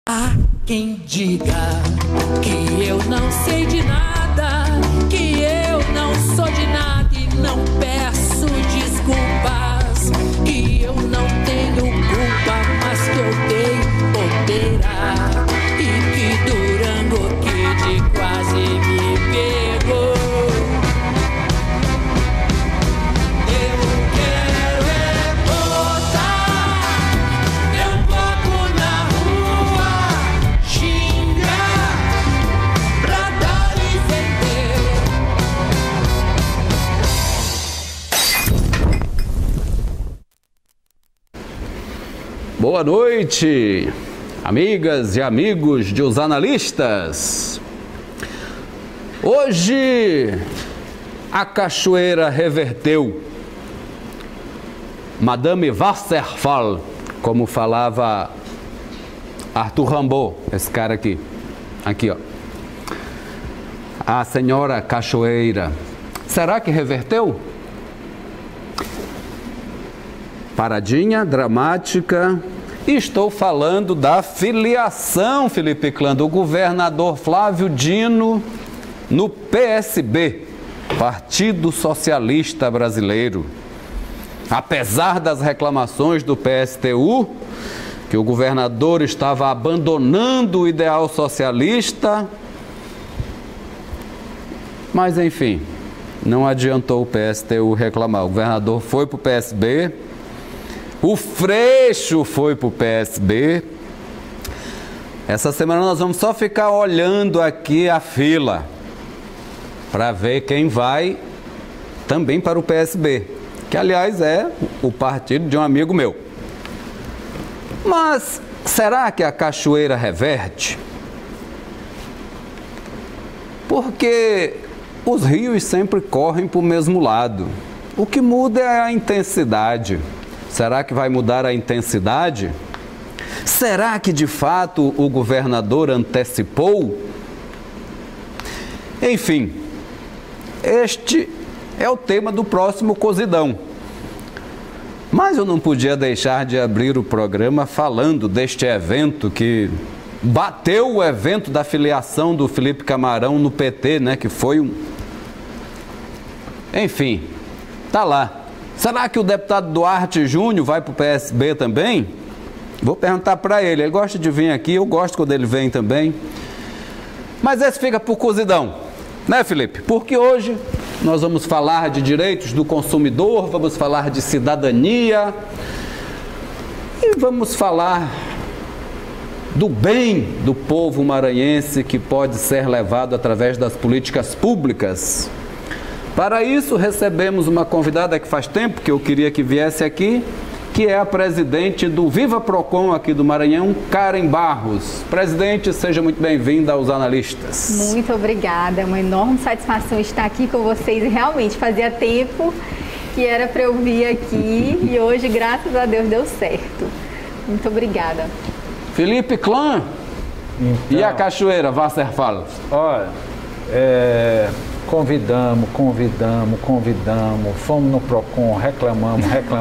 Há quem diga que eu não sei de nada, que eu não sou de nada e não peço desculpas, que eu não tenho culpa, mas que eu dei bobeira e que Durango Kid quase me pegou. Boa noite, amigas e amigos de Os Analistas. Hoje a cachoeira reverteu. Madame Wasserfall, como falava Arthur Rimbaud, esse cara aqui. Aqui, ó. A senhora cachoeira. Será que reverteu? Paradinha dramática. Estou falando da filiação, Felipe Clã, do governador Flávio Dino no PSB, Partido Socialista Brasileiro. Apesar das reclamações do PSTU, que o governador estava abandonando o ideal socialista, mas enfim, não adiantou o PSTU reclamar. O governador foi para o PSB, o Freixo foi para o PSB. Essa semana nós vamos só ficar olhando aqui a fila para ver quem vai também para o PSB, que aliás é o partido de um amigo meu. Mas será que a cachoeira reverte? Porque os rios sempre correm para o mesmo lado. O que muda é a intensidade. Será que vai mudar a intensidade? Será que de fato o governador antecipou? Enfim, este é o tema do próximo Cozidão. Mas eu não podia deixar de abrir o programa falando deste evento que bateu o evento da filiação do Felipe Camarão no PT, né? Que foi um... Enfim, tá lá. Será que o deputado Duarte Júnior vai para o PSB também? Vou perguntar para ele. Ele gosta de vir aqui, eu gosto quando ele vem também. Mas esse fica por Cozidão, né, Felipe? Porque hoje nós vamos falar de direitos do consumidor, vamos falar de cidadania e vamos falar do bem do povo maranhense que pode ser levado através das políticas públicas. Para isso, recebemos uma convidada que faz tempo que eu queria que viesse aqui, que é a presidente do Viva Procon aqui do Maranhão, Karen Barros. Presidente, seja muito bem-vinda aos Analistas. Muito obrigada, é uma enorme satisfação estar aqui com vocês. Realmente fazia tempo que era para eu vir aqui e hoje, graças a Deus, deu certo. Muito obrigada. Felipe Clã, então, e a cachoeira Wasserfall? Olha, convidamos, fomos no Procon, reclamamos.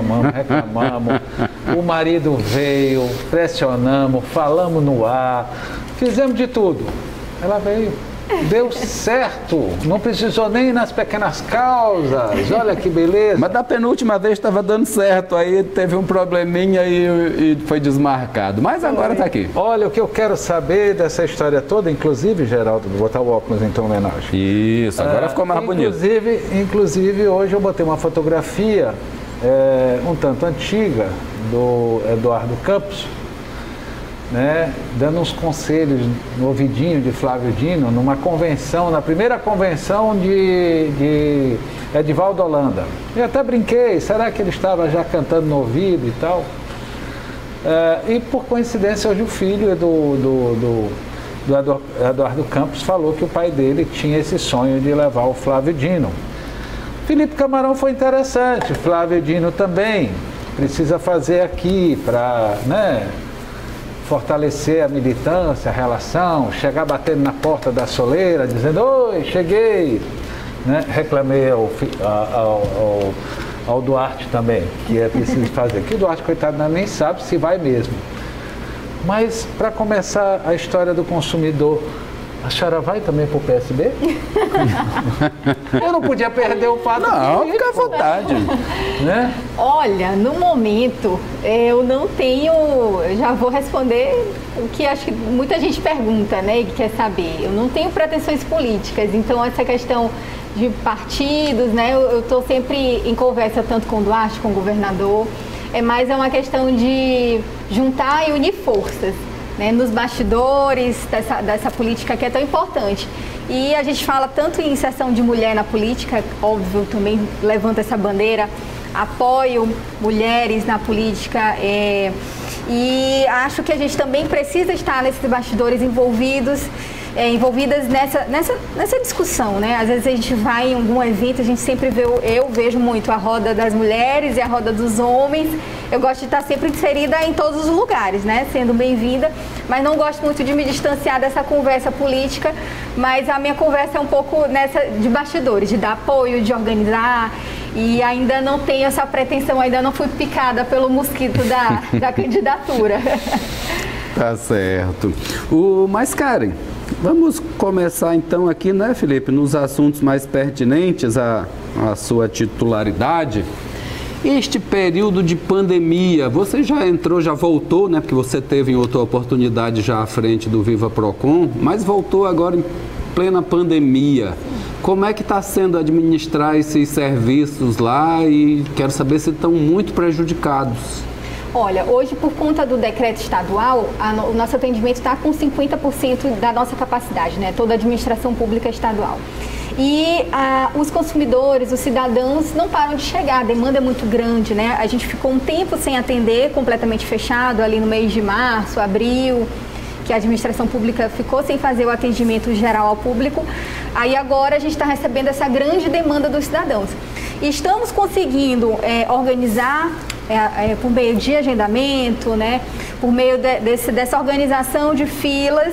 O marido veio, pressionamos, falamos no ar, fizemos de tudo. Ela veio, deu certo, não precisou nem ir nas pequenas causas, olha que beleza. Mas da penúltima vez estava dando certo, aí teve um probleminha e foi desmarcado, mas agora está aqui. Olha, o que eu quero saber dessa história toda, inclusive, Geraldo, vou botar o óculos então, homenagem. Isso, agora ficou mais bonito. Inclusive, hoje eu botei uma fotografia um tanto antiga do Eduardo Campos, né, dando uns conselhos no ouvidinho de Flávio Dino, numa convenção, na primeira convenção de Edivaldo Holanda. Eu até brinquei, será que ele estava já cantando no ouvido e tal? E por coincidência, hoje o filho do Eduardo Campos falou que o pai dele tinha esse sonho de levar o Flávio Dino. Felipe Camarão foi interessante, Flávio Dino também. Precisa fazer aqui para, né, fortalecer a militância, a relação, chegar batendo na porta da soleira, dizendo, oi, cheguei, né? Reclamei ao Duarte também, que é preciso fazer, que o Duarte, coitado, nem sabe se vai mesmo. Mas, para começar a história do consumidor, a senhora vai também para o PSB? Eu não podia perder o fato. Não, fica à vontade. Né? Olha, no momento, eu não tenho... Eu já vou responder o que acho que muita gente pergunta, né, e quer saber. Eu não tenho pretensões políticas, então essa questão de partidos, né, eu estou sempre em conversa tanto com o Duarte, com o governador, mas é uma questão de juntar e unir forças, né, nos bastidores dessa política que é tão importante. E a gente fala tanto em inserção de mulher na política, óbvio, também levanta essa bandeira, apoio mulheres na política, e acho que a gente também precisa estar nesses bastidores envolvidas nessa discussão, né? Às vezes a gente vai em algum evento, a gente sempre vê, eu vejo muito a roda das mulheres e a roda dos homens. Eu gosto de estar sempre inserida em todos os lugares, né? Sendo bem-vinda, mas não gosto muito de me distanciar dessa conversa política, mas a minha conversa é um pouco nessa de bastidores, de dar apoio, de organizar, e ainda não tenho essa pretensão, ainda não fui picada pelo mosquito da candidatura. Tá certo. Mas, Karen, vamos começar então aqui, né, Felipe, nos assuntos mais pertinentes à sua titularidade. Este período de pandemia, você já entrou, já voltou, né, porque você teve em outra oportunidade já à frente do Viva Procon, mas voltou agora em plena pandemia. Como é que está sendo administrar esses serviços lá e quero saber se estão muito prejudicados? Olha, hoje, por conta do decreto estadual, o nosso atendimento está com 50% da nossa capacidade, né? Toda a administração pública estadual. E os consumidores, os cidadãos não param de chegar, a demanda é muito grande, né? A gente ficou um tempo sem atender, completamente fechado, ali no mês de março, abril, que a administração pública ficou sem fazer o atendimento geral ao público. Aí agora a gente está recebendo essa grande demanda dos cidadãos. E estamos conseguindo organizar por meio de agendamento, né, por meio dessa organização de filas,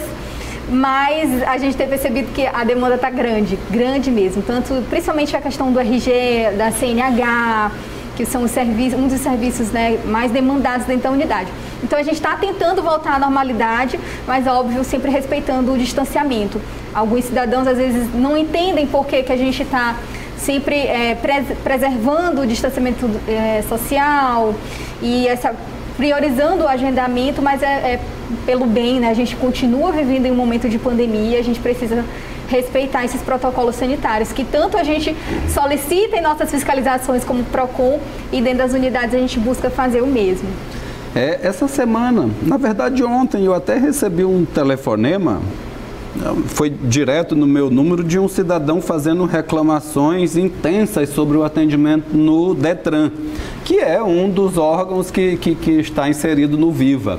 mas a gente tem percebido que a demanda está grande mesmo, tanto principalmente a questão do RG, da CNH, que são um dos serviços, né, mais demandados dentro da unidade. Então a gente está tentando voltar à normalidade, mas óbvio, sempre respeitando o distanciamento. Alguns cidadãos às vezes não entendem por que a gente está sempre preservando o distanciamento social e priorizando o agendamento, mas pelo bem, né? A gente continua vivendo em um momento de pandemia, a gente precisa respeitar esses protocolos sanitários, que tanto a gente solicita em nossas fiscalizações como PROCON, e dentro das unidades a gente busca fazer o mesmo. Essa semana, na verdade ontem, eu até recebi um telefonema, foi direto no meu número, de um cidadão fazendo reclamações intensas sobre o atendimento no DETRAN, que é um dos órgãos que está inserido no Viva.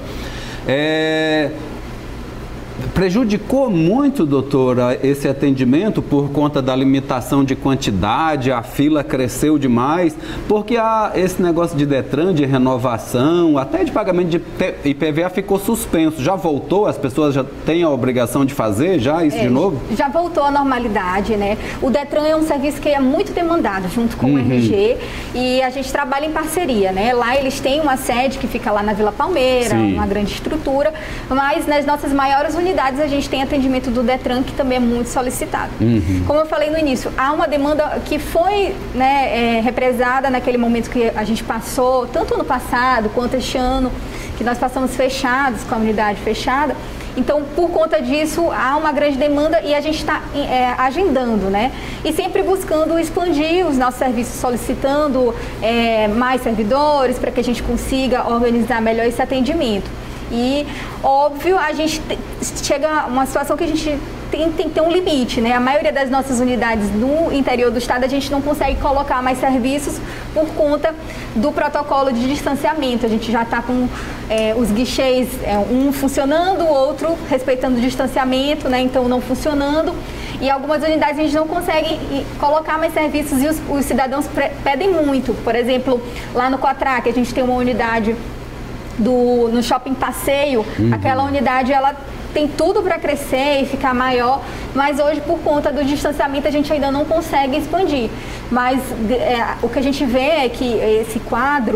Prejudicou muito, doutora, esse atendimento por conta da limitação de quantidade, a fila cresceu demais, porque esse negócio de DETRAN, de renovação, até de pagamento de IPVA ficou suspenso. Já voltou? As pessoas já têm a obrigação de fazer isso de novo? Já voltou à normalidade, né? O DETRAN é um serviço que é muito demandado, junto com o RG, e a gente trabalha em parceria, né? Lá eles têm uma sede que fica lá na Vila Palmeira, sim, uma grande estrutura, mas nas nossas maiores unidades a gente tem atendimento do DETRAN, que também é muito solicitado. Como eu falei no início, há uma demanda que foi, né, represada naquele momento que a gente passou, tanto no passado quanto este ano, que nós passamos fechados, com a unidade fechada. Então, por conta disso, há uma grande demanda e a gente está agendando, né? E sempre buscando expandir os nossos serviços, solicitando mais servidores para que a gente consiga organizar melhor esse atendimento. E, óbvio, a gente chega a uma situação que a gente tem que ter um limite, né? A maioria das nossas unidades no interior do estado, a gente não consegue colocar mais serviços por conta do protocolo de distanciamento. A gente já está com os guichês, um funcionando, o outro respeitando o distanciamento, né? Então, não funcionando. E algumas unidades a gente não consegue colocar mais serviços e os cidadãos pedem muito. Por exemplo, lá no Cotrac, a gente tem uma unidade no Shopping Passeio, aquela unidade ela tem tudo para crescer e ficar maior, mas hoje por conta do distanciamento a gente ainda não consegue expandir. Mas o que a gente vê é que esse quadro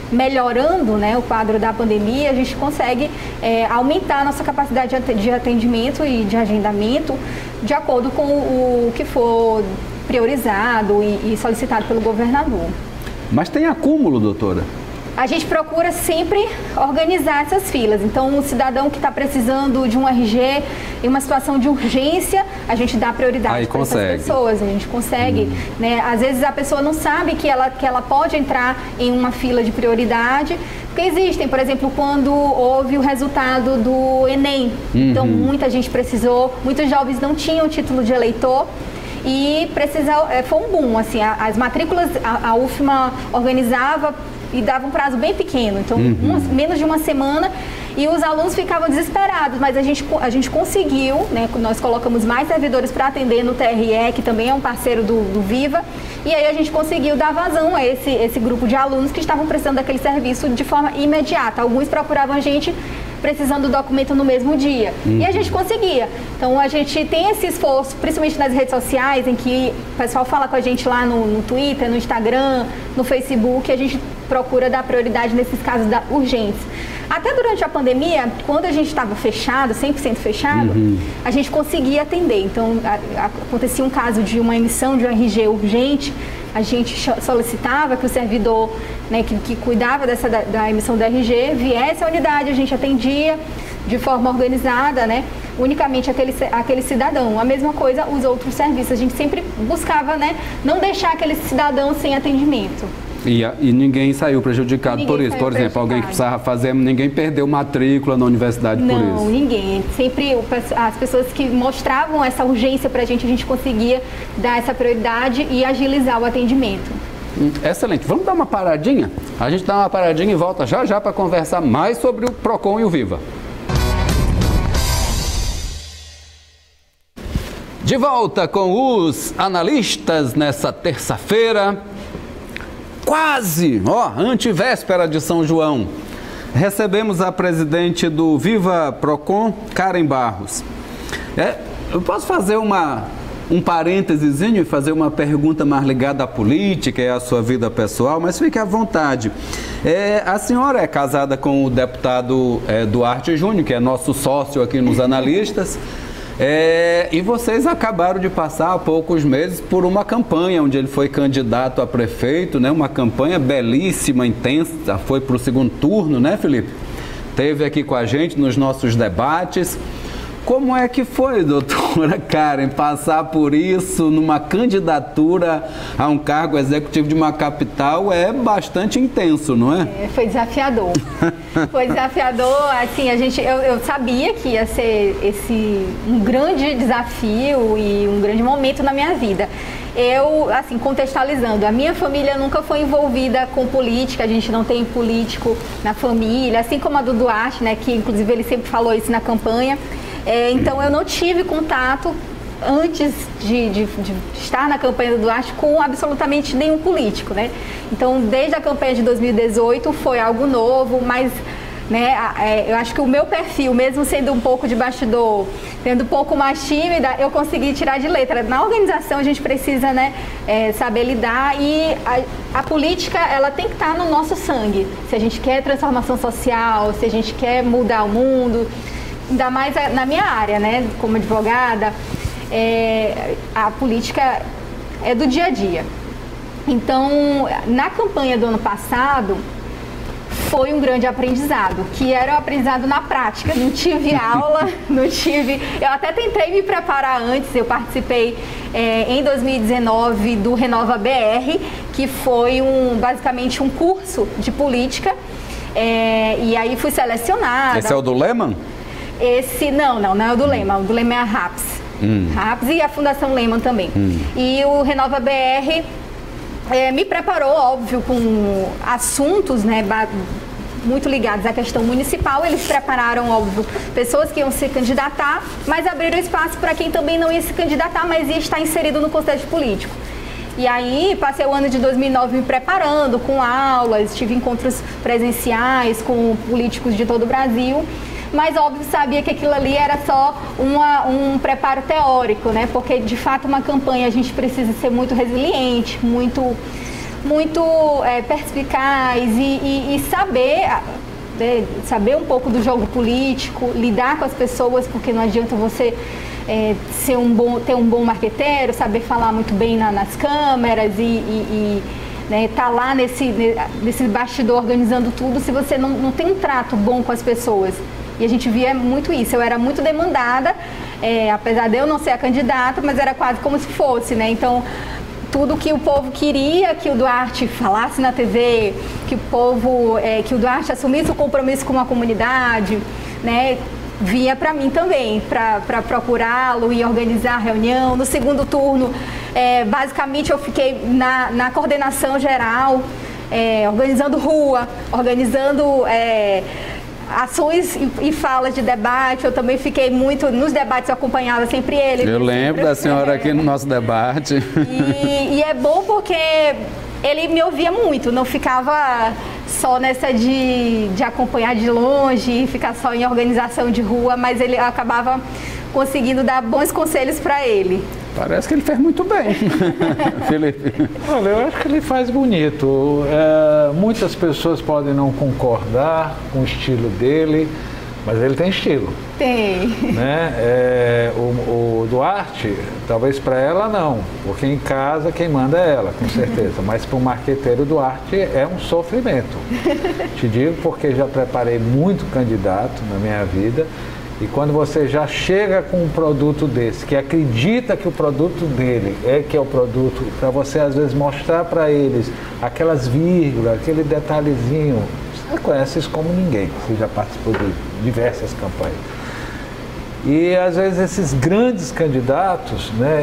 melhorando, né, o quadro da pandemia, a gente consegue aumentar a nossa capacidade de atendimento e de agendamento de acordo com o que for priorizado e solicitado pelo governador. Mas tem acúmulo, doutora? A gente procura sempre organizar essas filas. Então, o cidadão que está precisando de um RG em uma situação de urgência, a gente dá prioridade para essas pessoas. A gente consegue, né? Às vezes a pessoa não sabe que ela pode entrar em uma fila de prioridade, porque existem, por exemplo, quando houve o resultado do Enem. Então, muita gente precisou, muitos jovens não tinham título de eleitor. E foi um boom, assim, as matrículas, a UFMA organizava e dava um prazo bem pequeno, então menos de uma semana, e os alunos ficavam desesperados, mas a gente conseguiu, né, nós colocamos mais servidores para atender no TRE, que também é um parceiro do Viva, e aí a gente conseguiu dar vazão a esse grupo de alunos que estavam precisando daquele serviço de forma imediata. Alguns procuravam a gente precisando do documento no mesmo dia. E a gente conseguia. Então, a gente tem esse esforço, principalmente nas redes sociais, em que o pessoal fala com a gente lá no Twitter, no Instagram, no Facebook, a gente procura dar prioridade nesses casos urgentes. Até durante a pandemia, quando a gente estava fechado, 100% fechado, a gente conseguia atender. Então, acontecia um caso de uma emissão de um RG urgente, a gente solicitava que o servidor, né, que cuidava da emissão do RG viesse à unidade, a gente atendia de forma organizada, né, unicamente aquele cidadão. A mesma coisa os outros serviços, a gente sempre buscava, né, não deixar aquele cidadão sem atendimento. E ninguém saiu prejudicado por isso. Por exemplo, alguém que precisava fazer, ninguém perdeu matrícula na universidade por isso? Não, ninguém. Sempre as pessoas que mostravam essa urgência para a gente conseguia dar essa prioridade e agilizar o atendimento. Excelente. Vamos dar uma paradinha? A gente dá uma paradinha e volta já para conversar mais sobre o PROCON e o Viva. De volta com os analistas nessa terça-feira. Quase, antevéspera de São João, recebemos a presidente do Viva PROCON, Karen Barros. Eu posso fazer um parêntesezinho e fazer uma pergunta mais ligada à política e à sua vida pessoal, mas fique à vontade. A senhora é casada com o deputado Duarte Júnior, que é nosso sócio aqui nos analistas. E vocês acabaram de passar há poucos meses por uma campanha onde ele foi candidato a prefeito, né? Uma campanha belíssima, intensa, foi para o segundo turno, né, Felipe? Esteve aqui com a gente nos nossos debates. Como é que foi, doutora Karen, passar por isso numa candidatura a um cargo executivo de uma capital? É bastante intenso, não é? Foi desafiador. Foi desafiador, assim, eu sabia que ia ser um grande desafio e um grande momento na minha vida. Assim, contextualizando, a minha família nunca foi envolvida com política, a gente não tem político na família, assim como a do Duarte, né, que inclusive ele sempre falou isso na campanha. Então eu não tive contato antes de estar na campanha do Duarte com absolutamente nenhum político, né? Então desde a campanha de 2018 foi algo novo, mas, né, eu acho que o meu perfil, mesmo sendo um pouco de bastidor, sendo um pouco mais tímida, eu consegui tirar de letra. Na organização a gente precisa, né, saber lidar, e a política ela tem que estar no nosso sangue. Se a gente quer transformação social, se a gente quer mudar o mundo, ainda mais na minha área, né, como advogada, a política é do dia a dia. Então, na campanha do ano passado, foi um grande aprendizado, que era o aprendizado na prática. Não tive aula, eu até tentei me preparar antes. Eu participei em 2019 do Renova BR, que foi basicamente um curso de política, e aí fui selecionada. Esse é o do Lehman? Não é o do Lehman. O do Lehman é a RAPS. RAPS e a Fundação Lehman também. E o Renova BR me preparou, óbvio, com assuntos, né, muito ligados à questão municipal. Eles prepararam, óbvio, pessoas que iam se candidatar, mas abriram espaço para quem também não ia se candidatar, mas ia estar inserido no contexto político. E aí, passei o ano de 2009 me preparando com aulas, tive encontros presenciais com políticos de todo o Brasil. Mas, óbvio, sabia que aquilo ali era só um preparo teórico, né? Porque, de fato, uma campanha a gente precisa ser muito resiliente, muito muito perspicaz e saber um pouco do jogo político, lidar com as pessoas, porque não adianta você ter um bom marqueteiro, saber falar muito bem nas câmeras né, tá lá nesse bastidor organizando tudo, se você não tem um trato bom com as pessoas. E a gente via muito isso. Eu era muito demandada, apesar de eu não ser a candidata, mas era quase como se fosse, né? Então, tudo que o povo queria que o Duarte falasse na TV, que o Duarte assumisse o compromisso com a comunidade, né? Vinha para mim também, para procurá-lo e organizar a reunião. No segundo turno, basicamente eu fiquei na coordenação geral, organizando rua, organizando ações e falas de debate. Eu também fiquei muito nos debates, eu acompanhava sempre ele. Eu lembro da senhora aqui no nosso debate. E é bom porque ele me ouvia muito, não ficava só nessa de acompanhar de longe, ficar só em organização de rua, mas ele acabava conseguindo dar bons conselhos para ele. Parece que ele fez muito bem, Felipe. Olha, eu acho que ele faz bonito. Muitas pessoas podem não concordar com o estilo dele, mas ele tem estilo. Tem. Né? O Duarte, talvez para ela não, porque em casa quem manda é ela, com certeza. Mas para o marqueteiro, Duarte é um sofrimento. Te digo porque já preparei muito candidato na minha vida. E quando você já chega com um produto desse, que acredita que o produto dele que é o produto, para você às vezes mostrar para eles aquelas vírgulas, aquele detalhezinho, você conhece isso como ninguém, você já participou de diversas campanhas. E às vezes esses grandes candidatos, né,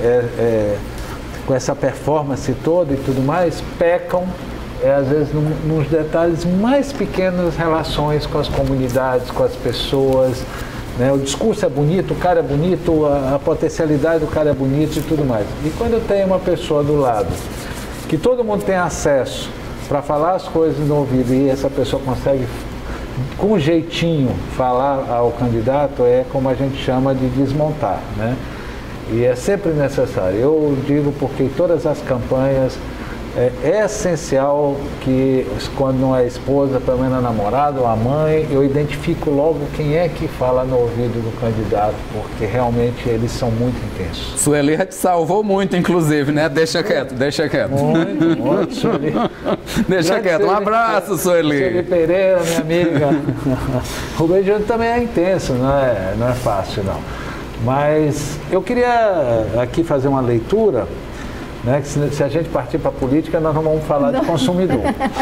com essa performance toda e tudo mais, pecam às vezes nos detalhes mais pequenos, relações com as comunidades, com as pessoas, né? O discurso é bonito, o cara é bonito, a potencialidade do cara é bonito e tudo mais. E quando tem uma pessoa do lado, que todo mundo tem acesso para falar as coisas no ouvido e essa pessoa consegue, com um jeitinho, falar ao candidato, é como a gente chama de desmontar, né? E é sempre necessário. Eu digo porque em todas as campanhas é essencial que, quando não é esposa, pelo menos a namorada ou a mãe, eu identifico logo quem é que fala no ouvido do candidato, porque realmente eles são muito intensos. Sueli te salvou muito, inclusive, né? Deixa quieto, deixa quieto. Muito, Sueli. Deixa quieto. Um abraço, Sueli. Sueli Pereira, minha amiga. O Rubem Júnior também é intenso, não é fácil, não. Mas eu queria aqui fazer uma leitura, né, que se a gente partir para a política, nós não vamos falar de consumidor.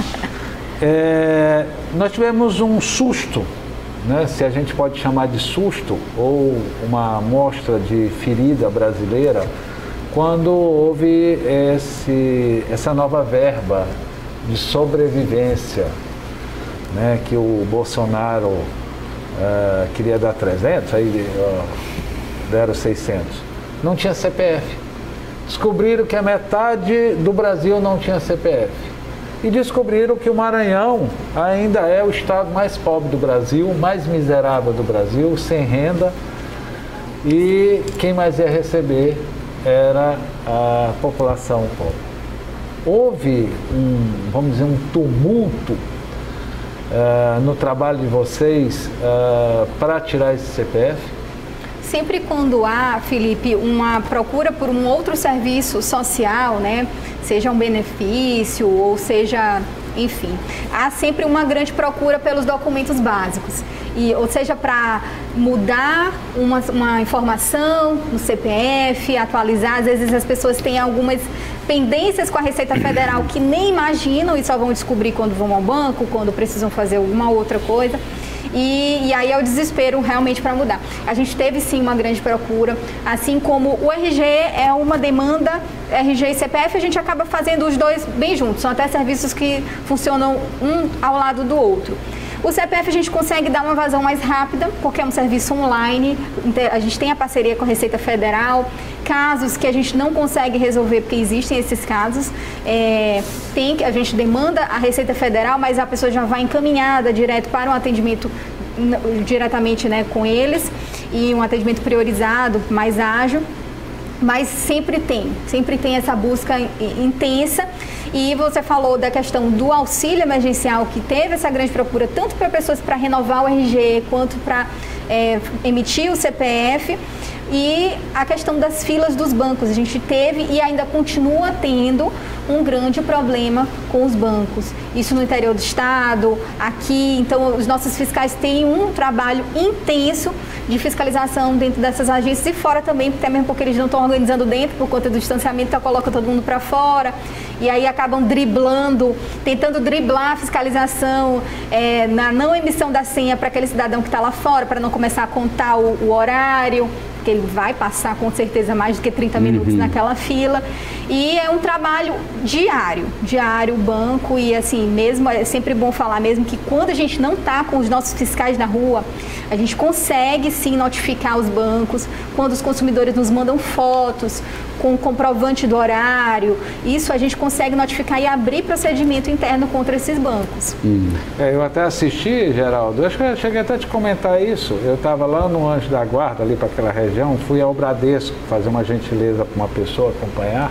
Nós tivemos um susto, né, se a gente pode chamar de susto, ou uma amostra de ferida brasileira, quando houve essa nova verba de sobrevivência, né, que o Bolsonaro queria dar 300, aí deram 600. Não tinha CPF. Descobriram que a metade do Brasil não tinha CPF. E descobriram que o Maranhão ainda é o estado mais pobre do Brasil, mais miserável do Brasil, sem renda. E quem mais ia receber era a população pobre. Houve vamos dizer, um tumulto no trabalho de vocês para tirar esse CPF? Sempre quando há, Felipe, uma procura por um outro serviço social, né, seja um benefício ou seja, enfim, há sempre uma grande procura pelos documentos básicos. Ou seja, para mudar uma informação no CPF, atualizar, às vezes as pessoas têm algumas pendências com a Receita Federal que nem imaginam e só vão descobrir quando vão ao banco, quando precisam fazer alguma outra coisa. E aí é o desespero realmente para mudar. A gente teve sim uma grande procura, assim como o RG é uma demanda, RG e CPF, a gente acaba fazendo os dois bem juntos, são até serviços que funcionam um ao lado do outro. O CPF a gente consegue dar uma vazão mais rápida, porque é um serviço online, a gente tem a parceria com a Receita Federal, casos que a gente não consegue resolver, porque existem esses casos, a gente demanda a Receita Federal, mas a pessoa já vai encaminhada direto para um atendimento diretamente, né, com eles, e um atendimento priorizado, mais ágil. Mas sempre tem essa busca intensa E você falou da questão do auxílio emergencial, que teve essa grande procura, tanto para pessoas para renovar o RG, quanto para emitir o CPF. E a questão das filas dos bancos, a gente teve e ainda continua tendo um grande problema com os bancos. Isso no interior do estado, aqui, então os nossos fiscais têm um trabalho intenso de fiscalização dentro dessas agências e fora também, até mesmo porque eles não estão organizando dentro por conta do distanciamento, então coloca todo mundo para fora e aí acabam driblando, tentando driblar a fiscalização na não emissão da senha para aquele cidadão que está lá fora, para não começar a contar o horário, porque ele vai passar com certeza mais do que 30 minutos naquela fila. E é um trabalho diário, banco, e assim, mesmo é sempre bom falar mesmo que quando a gente não está com os nossos fiscais na rua, a gente consegue sim notificar os bancos, quando os consumidores nos mandam fotos com o comprovante do horário, isso a gente consegue notificar e abrir procedimento interno contra esses bancos. Eu até assisti, Geraldo, acho que eu cheguei até a te comentar isso, eu estava lá no Anjo da Guarda, ali para aquela região, fui ao Bradesco fazer uma gentileza para uma pessoa acompanhar,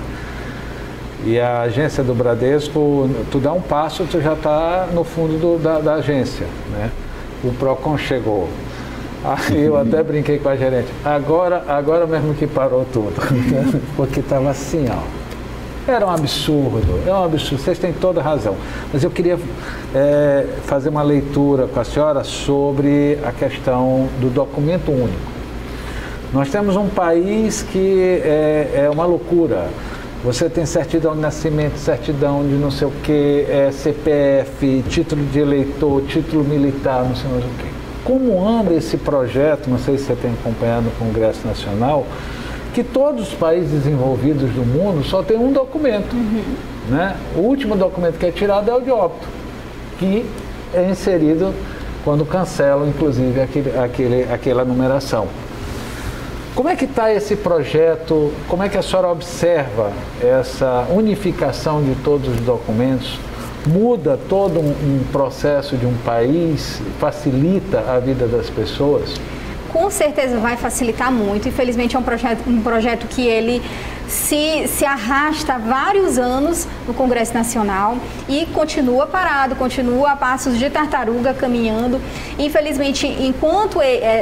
e a agência do Bradesco, tu dá um passo, tu já está no fundo da agência, né? O PROCON chegou. Aí eu até brinquei com a gerente, agora mesmo que parou tudo, porque estava assim, ó. Era um absurdo, vocês têm toda a razão. Mas eu queria fazer uma leitura com a senhora sobre a questão do documento único. Nós temos um país que é uma loucura. Você tem certidão de nascimento, certidão de não sei o quê, CPF, título de eleitor, título militar, não sei mais o quê. Como anda esse projeto, não sei se você tem acompanhado o Congresso Nacional, que todos os países desenvolvidos do mundo só tem um documento. Né? O último documento que é tirado é o de óbito, que é inserido quando cancelam, inclusive, aquela numeração. Como é que está esse projeto? Como é que a senhora observa essa unificação de todos os documentos? Muda todo um processo de um país? Facilita a vida das pessoas? Com certeza vai facilitar muito. Infelizmente é um projeto que ele se arrasta há vários anos no Congresso Nacional e continua parado, continua a passos de tartaruga caminhando. Infelizmente, enquanto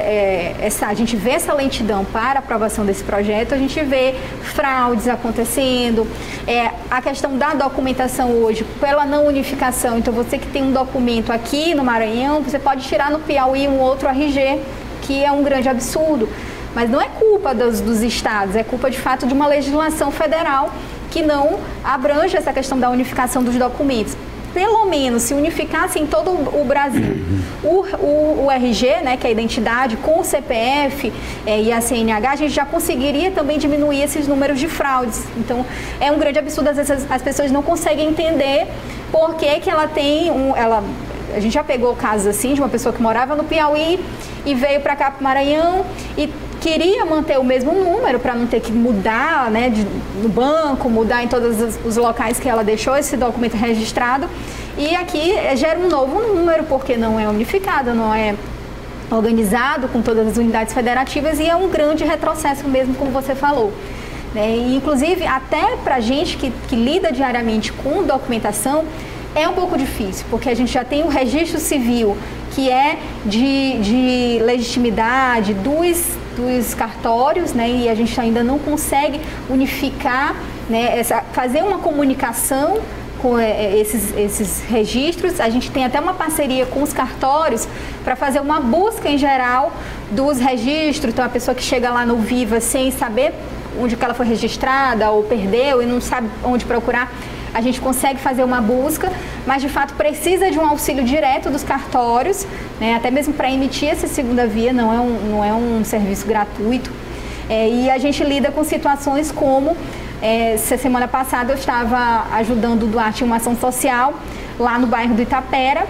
a gente vê essa lentidão para a aprovação desse projeto, a gente vê fraudes acontecendo, a questão da documentação hoje, pela não unificação. Então, você que tem um documento aqui no Maranhão, você pode tirar no Piauí um outro RG, que é um grande absurdo. Mas não é culpa dos estados, é culpa de fato de uma legislação federal que não abrange essa questão da unificação dos documentos. Pelo menos se unificasse em todo o Brasil o RG, né, que é a identidade, com o CPF e a CNH, a gente já conseguiria também diminuir esses números de fraudes. Então é um grande absurdo, às vezes as pessoas não conseguem entender por que ela tem a gente já pegou casos assim de uma pessoa que morava no Piauí e veio para cá para o Maranhão e queria manter o mesmo número para não ter que mudar, né, no banco, mudar em todos os locais que ela deixou esse documento registrado. E aqui gera um novo número, porque não é unificado, não é organizado com todas as unidades federativas e é um grande retrocesso mesmo, como você falou. E, inclusive, até para a gente que lida diariamente com documentação, é um pouco difícil, porque a gente já tem o registro civil, que é de legitimidade dos cartórios, né, e a gente ainda não consegue unificar, né, fazer uma comunicação com esses registros. A gente tem até uma parceria com os cartórios para fazer uma busca em geral dos registros. Então, a pessoa que chega lá no Viva sem saber onde que ela foi registrada ou perdeu e não sabe onde procurar, a gente consegue fazer uma busca, mas de fato precisa de um auxílio direto dos cartórios, né, até mesmo para emitir essa segunda via, não é um serviço gratuito. E a gente lida com situações como, essa semana passada eu estava ajudando o Duarte em uma ação social lá no bairro do Itapera,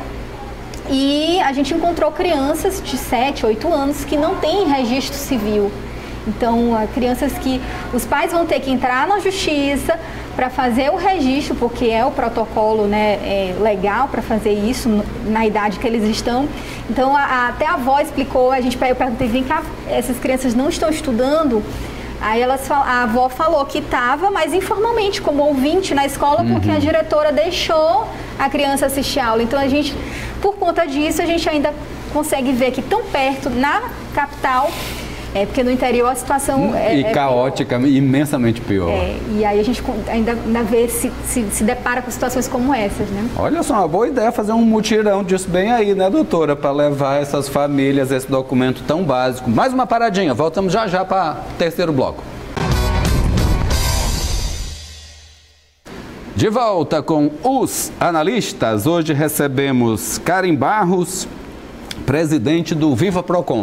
e a gente encontrou crianças de 7, 8 anos que não têm registro civil. Então, crianças que os pais vão ter que entrar na justiça para fazer o registro, porque é o protocolo, né, legal para fazer isso na idade que eles estão. Então, até a avó explicou, eu perguntei, vem cá, essas crianças não estão estudando? Aí a avó falou que estava, mas informalmente, como ouvinte na escola, porque a diretora deixou a criança assistir a aula. Então a gente, por conta disso, a gente ainda consegue ver que tão perto, na capital, porque no interior a situação é caótica, pior. Imensamente pior. E aí a gente ainda vê, se depara com situações como essas, né? Olha só, uma boa ideia fazer um mutirão disso bem aí, né, doutora? Para levar essas famílias esse documento tão básico. Mais uma paradinha, voltamos já para o terceiro bloco. De volta com os analistas, hoje recebemos Karen Barros, presidente do Viva Procon.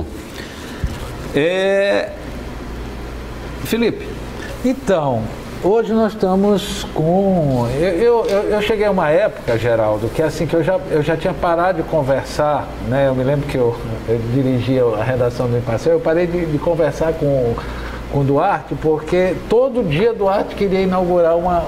Felipe. Então, hoje nós estamos com... Eu cheguei a uma época, Geraldo, que assim, que eu já tinha parado de conversar, né? Eu me lembro que eu dirigia a redação do Imparcial, eu parei de conversar com o Duarte, porque todo dia Duarte queria inaugurar uma...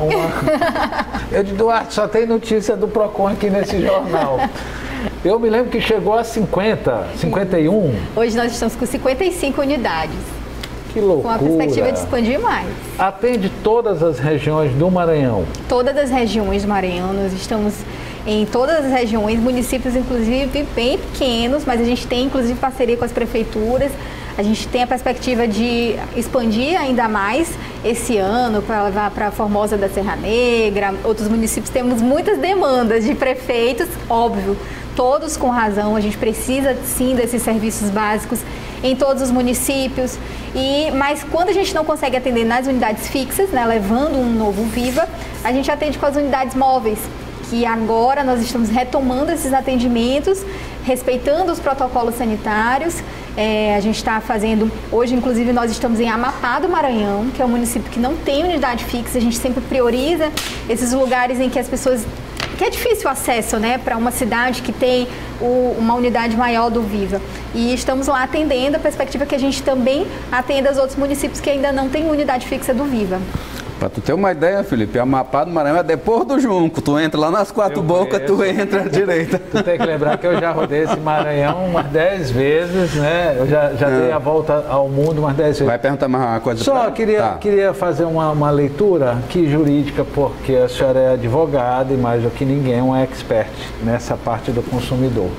Eu disse, Duarte, só tem notícia do Procon aqui nesse jornal. Eu me lembro que chegou a 50, 51. Hoje nós estamos com 55 unidades. Que loucura. Com a perspectiva de expandir mais. Atende todas as regiões do Maranhão? Todas as regiões do Maranhão. Nós estamos em todas as regiões, municípios inclusive bem pequenos, mas a gente tem inclusive parceria com as prefeituras. A gente tem a perspectiva de expandir ainda mais esse ano para levar para Formosa da Serra Negra, outros municípios. Temos muitas demandas de prefeitos, óbvio, todos com razão. A gente precisa sim desses serviços básicos em todos os municípios. Mas quando a gente não consegue atender nas unidades fixas, né, levando um novo Viva, a gente atende com as unidades móveis, que agora nós estamos retomando esses atendimentos, respeitando os protocolos sanitários. A gente está fazendo, hoje inclusive nós estamos em Amapá do Maranhão, que é um município que não tem unidade fixa. A gente sempre prioriza esses lugares em que as pessoas, que é difícil o acesso, né, para uma cidade que tem uma unidade maior do Viva. E estamos lá atendendo, a perspectiva é que a gente também atenda os outros municípios que ainda não têm unidade fixa do Viva. Para tu ter uma ideia, Felipe, Amapá do Maranhão é depois do Junco. Tu entra lá nas Quatro Bocas, tu entra à direita. Tu tem que lembrar que eu já rodei esse Maranhão umas 10 vezes, né? Eu já dei a volta ao mundo umas 10 vezes. Vai perguntar mais uma coisa? Só queria fazer uma leitura aqui jurídica, porque a senhora é advogada e mais do que ninguém é um expert nessa parte do consumidor.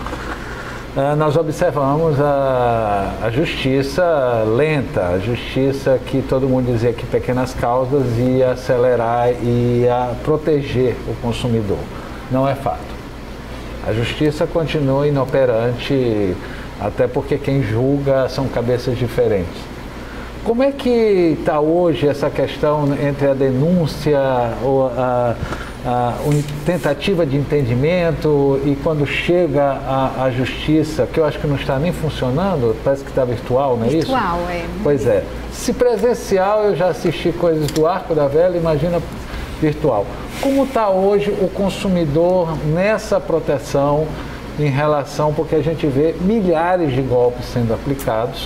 Nós observamos a justiça lenta, a justiça que todo mundo dizia que pequenas causas ia acelerar e ia proteger o consumidor. Não é fato. A justiça continua inoperante, até porque quem julga são cabeças diferentes. Como é que está hoje essa questão entre a denúncia, a tentativa de entendimento e quando chega à justiça, que eu acho que não está nem funcionando, parece que está virtual, não é isso? Virtual, é. Pois é. Se presencial eu já assisti coisas do Arco da Velha, imagina virtual. Como está hoje o consumidor nessa proteção em relação, porque a gente vê milhares de golpes sendo aplicados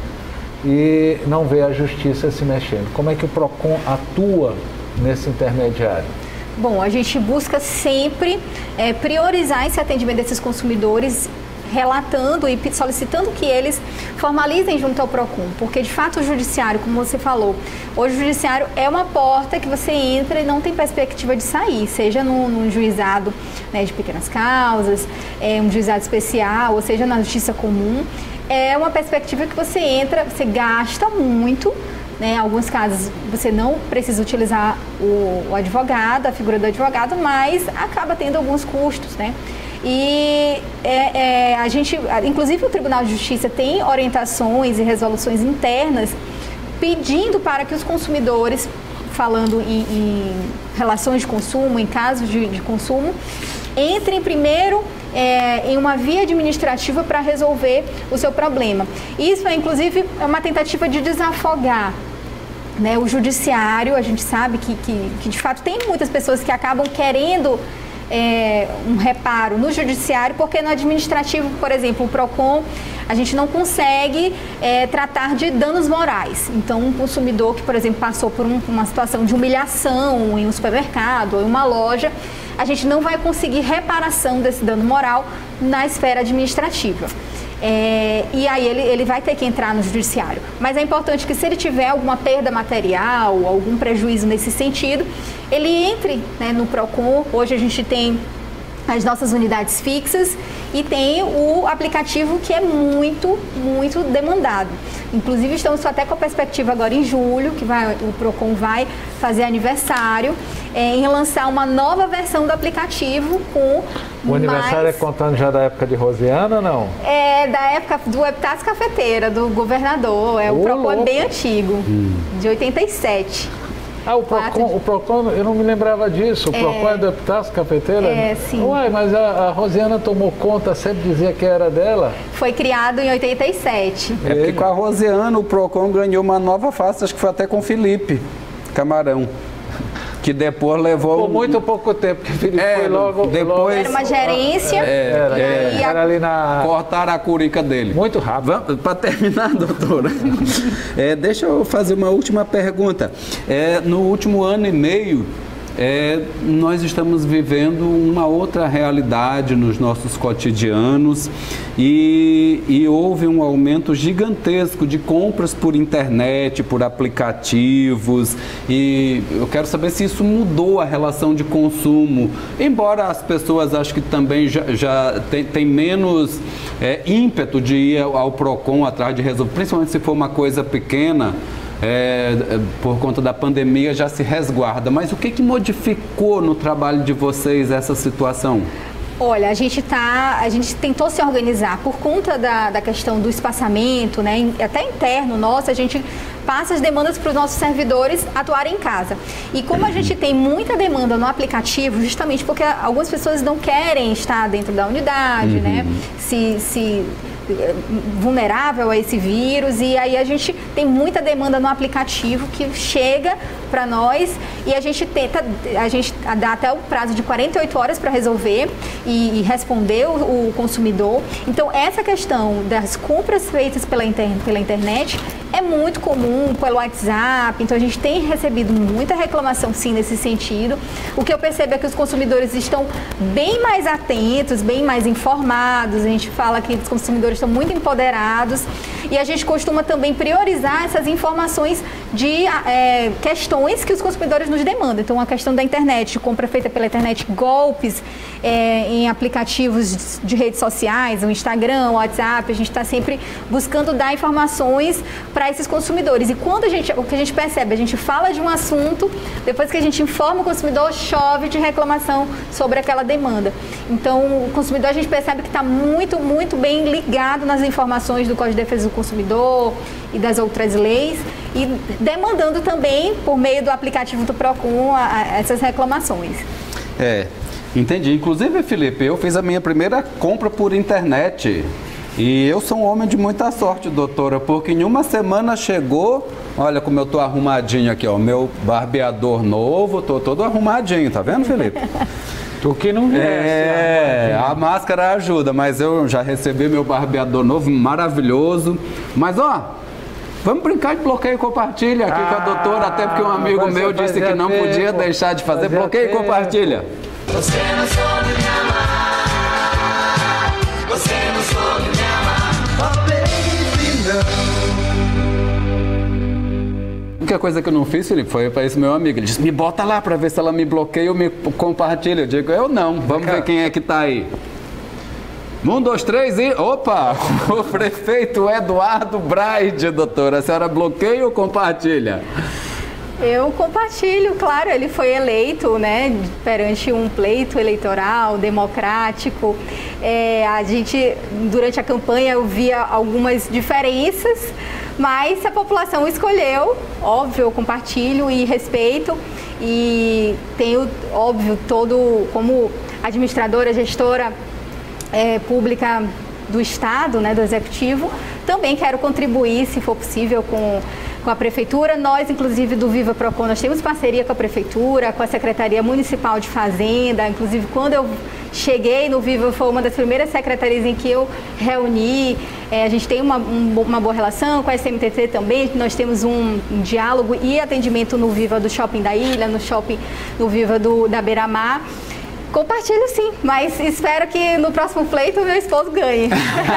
e não vê a justiça se mexendo. Como é que o Procon atua nesse intermediário? Bom, a gente busca sempre priorizar esse atendimento desses consumidores, relatando e solicitando que eles formalizem junto ao Procon, porque de fato o judiciário, como você falou, hoje o judiciário é uma porta que você entra e não tem perspectiva de sair, seja num juizado, né, de pequenas causas, um juizado especial, ou seja na justiça comum. É uma perspectiva que você entra, você gasta muito, né? Em alguns casos você não precisa utilizar o advogado, a figura do advogado, mas acaba tendo alguns custos, né? E a gente, inclusive o Tribunal de Justiça tem orientações e resoluções internas pedindo para que os consumidores, falando em relações de consumo, em casos de consumo, entrem primeiro em uma via administrativa para resolver o seu problema. Isso inclusive é uma tentativa de desafogar, né, o judiciário. A gente sabe que de fato tem muitas pessoas que acabam querendo um reparo no judiciário, porque no administrativo, por exemplo, o Procon, a gente não consegue tratar de danos morais. Então, um consumidor que, por exemplo, passou por uma situação de humilhação em um supermercado ou em uma loja, a gente não vai conseguir reparação desse dano moral na esfera administrativa. E aí ele vai ter que entrar no judiciário. Mas é importante que, se ele tiver alguma perda material, algum prejuízo nesse sentido, ele entre, né, no PROCON. Hoje a gente tem as nossas unidades fixas e tem o aplicativo, que é muito, muito demandado. Inclusive, estamos até com a perspectiva agora em julho, que o PROCON vai fazer aniversário, em lançar uma nova versão do aplicativo com o aniversário é contando já da época de Rosiana, não? É da época do Epitácio Cafeteira, do governador. O PROCON é bem antigo, de 87. O PROCON, eu não me lembrava disso. O PROCON é do Epitácio Cafeteira? Sim. Ué, mas a Rosiana tomou conta, sempre dizia que era dela? Foi criado em 87. É porque com a Rosiana o PROCON ganhou uma nova face, acho que foi até com o Felipe Camarão, que depois levou... Por muito pouco tempo, que o Felipe foi logo... Depois, era uma gerência. Era ali na... Cortaram a curica dele. Muito rápido. Para terminar, doutora, deixa eu fazer uma última pergunta. No último ano e meio, nós estamos vivendo uma outra realidade nos nossos cotidianos e houve um aumento gigantesco de compras por internet, por aplicativos, e eu quero saber se isso mudou a relação de consumo, embora as pessoas acho que também já tem menos ímpeto de ir ao PROCON atrás de resolver, principalmente se for uma coisa pequena. Por conta da pandemia já se resguarda, mas o que modificou no trabalho de vocês essa situação? Olha, a gente tentou se organizar por conta da questão do espaçamento, né? Até interno nosso, a gente passa as demandas para os nossos servidores atuarem em casa. E como a gente tem muita demanda no aplicativo, justamente porque algumas pessoas não querem estar dentro da unidade, né? Se vulnerável a esse vírus, e aí a gente tem muita demanda no aplicativo que chega para nós e a gente dá até o prazo de 48 horas para resolver e responder o consumidor. Então, essa questão das compras feitas pela internet é muito comum, pelo WhatsApp, então a gente tem recebido muita reclamação, sim, nesse sentido. O que eu percebo é que os consumidores estão bem mais atentos, bem mais informados, a gente fala que os consumidores estão muito empoderados e a gente costuma também priorizar essas informações de questões que os consumidores nos demandam. Então, a questão da internet, de compra feita pela internet, golpes em aplicativos de redes sociais, o Instagram, o WhatsApp, a gente está sempre buscando dar informações para esses consumidores. E quando o que a gente percebe, a gente fala de um assunto, depois que a gente informa o consumidor, chove de reclamação sobre aquela demanda. Então, o consumidor, a gente percebe que está muito, muito bem ligado nas informações do Código de Defesa do Consumidor e das outras leis e demandando também, por meio do aplicativo do PROCON, essas reclamações. Entendi. Inclusive, Felipe, eu fiz a minha primeira compra por internet. E eu sou um homem de muita sorte, doutora, porque em uma semana chegou, olha como eu tô arrumadinho aqui, ó, meu barbeador novo, tô todo arrumadinho, tá vendo, Felipe? Tu que não vê. A máscara ajuda, mas eu já recebi meu barbeador novo, maravilhoso. Mas, ó, vamos brincar de bloqueio e compartilha aqui com a doutora, até porque um amigo meu disse que não podia deixar de fazer bloqueio e compartilha. Você não soube me amar, você não soube me amar, oh baby, não. A única coisa que eu não fiz, Felipe, foi para esse meu amigo. Ele disse, me bota lá para ver se ela me bloqueia ou me compartilha. Eu digo, eu não. Vamos ver quem é que tá aí. 1, 2, 3 e... Opa! O prefeito Eduardo Braide, doutora. A senhora bloqueia ou compartilha? Eu compartilho, claro, ele foi eleito, né, perante um pleito eleitoral democrático. A gente, durante a campanha, eu via algumas diferenças, mas a população escolheu, óbvio, eu compartilho e respeito. E tenho, óbvio, como administradora, gestora pública do Estado, né, do Executivo, também quero contribuir, se for possível, com a Prefeitura. Nós, inclusive, do Viva PROCON, nós temos parceria com a Prefeitura, com a Secretaria Municipal de Fazenda. Inclusive, quando eu cheguei no Viva, foi uma das primeiras secretarias em que eu reuni. A gente tem uma boa relação com a SMTT também. Nós temos um diálogo e atendimento no Viva do Shopping da Ilha, no Viva da Beira-Mar. Compartilho sim, mas espero que no próximo pleito o meu esposo ganhe.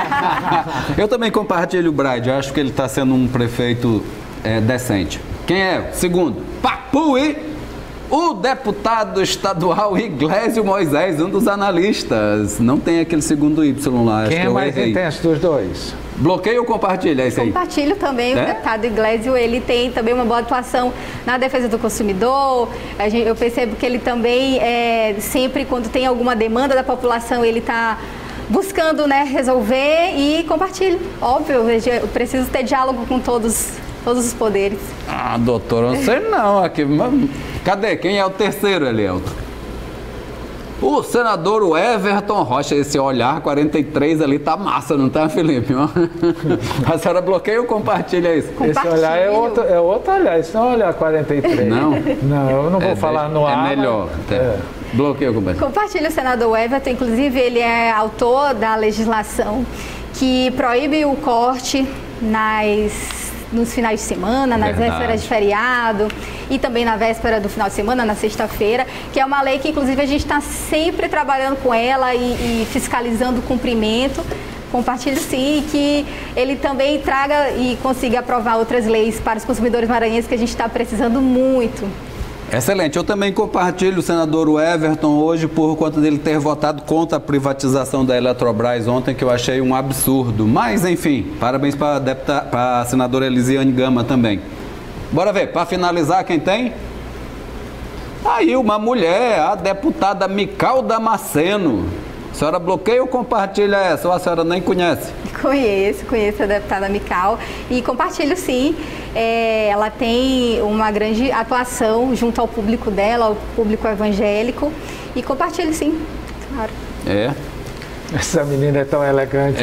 Eu também compartilho o Bride, eu acho que ele está sendo um prefeito decente. Quem é? Segundo, Papuí, o deputado estadual Iglesio Moisés, um dos analistas. Não tem aquele segundo Y lá. Quem é mais intenso dos dois? Bloqueio ou compartilha? É isso aí? Compartilho também. O deputado Iglesio, ele tem também uma boa atuação na defesa do consumidor. Eu percebo que ele também, sempre quando tem alguma demanda da população, ele está buscando, né, resolver, e compartilho. Óbvio, eu preciso ter diálogo com todos os poderes. Ah, doutor, eu não sei não. Aqui, cadê? Quem é o terceiro, Elielton? O senador Everton Rocha, esse olhar 43 ali tá massa, não tá, Felipe? A senhora bloqueia ou compartilha isso? Esse olhar é outro olhar, isso não é olhar 43. Não? Não, eu não vou falar no ar. É melhor. Bloqueia ou compartilha? Compartilha o senador Everton, inclusive ele é autor da legislação que proíbe o corte nos finais de semana, nas vésperas de feriado e também na véspera do final de semana, na sexta-feira, que é uma lei que inclusive a gente está sempre trabalhando com ela e fiscalizando o cumprimento. Compartilho sim, que ele também traga e consiga aprovar outras leis para os consumidores maranhenses que a gente está precisando muito. Excelente. Eu também compartilho o senador Everton hoje por conta dele ter votado contra a privatização da Eletrobras ontem, que eu achei um absurdo. Mas, enfim, parabéns para a senadora Elisiane Gama também. Bora ver, para finalizar, quem tem? Aí uma mulher, a deputada Mical Damasceno. A senhora bloqueia ou compartilha essa? Ou a senhora nem conhece? Conheço a deputada Mical e compartilho sim. Ela tem uma grande atuação junto ao público dela, ao público evangélico, e compartilho sim, claro. Essa menina é tão elegante.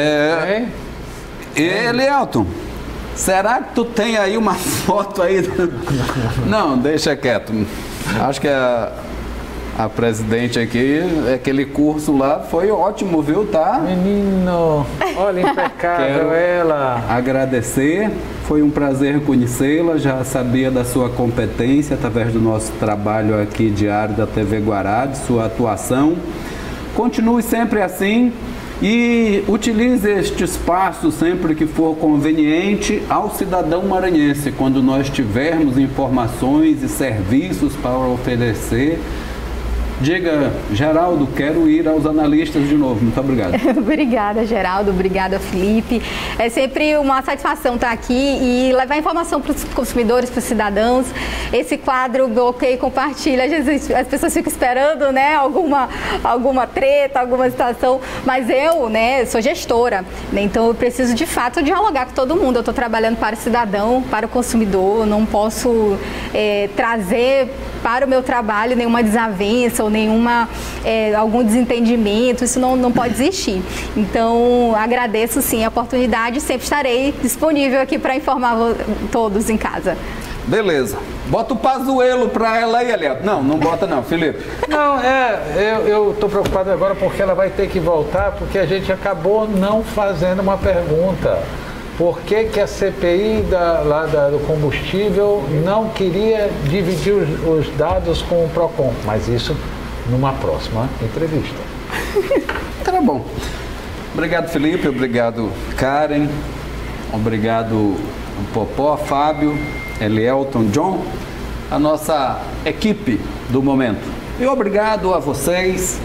Elielton, será que tu tem aí uma foto aí? Não, deixa quieto. Acho que a presidente aqui, aquele curso lá foi ótimo, viu, tá? Menino, olha, impecável. Quero ela. Agradecer, foi um prazer conhecê-la, já sabia da sua competência através do nosso trabalho aqui diário da TV Guará, de sua atuação. Continue sempre assim e utilize este espaço sempre que for conveniente ao cidadão maranhense, quando nós tivermos informações e serviços para oferecer. Diga, Geraldo, quero ir aos analistas de novo. Muito obrigado. Obrigada, Geraldo. Obrigada, Felipe. É sempre uma satisfação estar aqui e levar informação para os consumidores, para os cidadãos. Esse quadro, bloqueio e compartilha. Às vezes as pessoas ficam esperando, né, alguma treta, alguma situação. Mas eu, né, sou gestora, né, então eu preciso de fato dialogar com todo mundo. Eu estou trabalhando para o cidadão, para o consumidor. Não posso trazer para o meu trabalho nenhuma desavença ou algum desentendimento, isso não pode existir. Então, agradeço sim a oportunidade, sempre estarei disponível aqui para informar todos em casa. Beleza. Bota o Pazuello para ela aí, Elielton. Não bota não, Felipe. Não, eu estou preocupado agora porque ela vai ter que voltar, porque a gente acabou não fazendo uma pergunta. Por que a CPI do combustível não queria dividir os dados com o PROCON? Mas isso numa próxima entrevista. Tá bom. Obrigado, Felipe. Obrigado, Karen. Obrigado, Popó, Fábio, Elielton, John, a nossa equipe do momento. E obrigado a vocês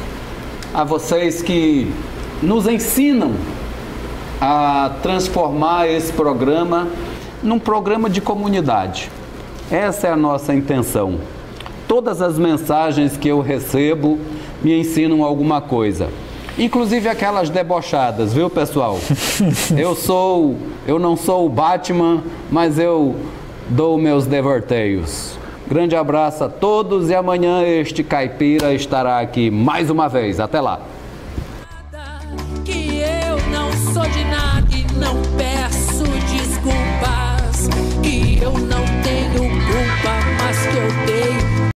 que nos ensinam a transformar esse programa num programa de comunidade. Essa é a nossa intenção. Todas as mensagens que eu recebo me ensinam alguma coisa. Inclusive aquelas debochadas, viu, pessoal? Eu não sou o Batman, mas eu dou meus devorteios. Grande abraço a todos e amanhã este caipira estará aqui mais uma vez. Até lá. Que eu não sou de nada e não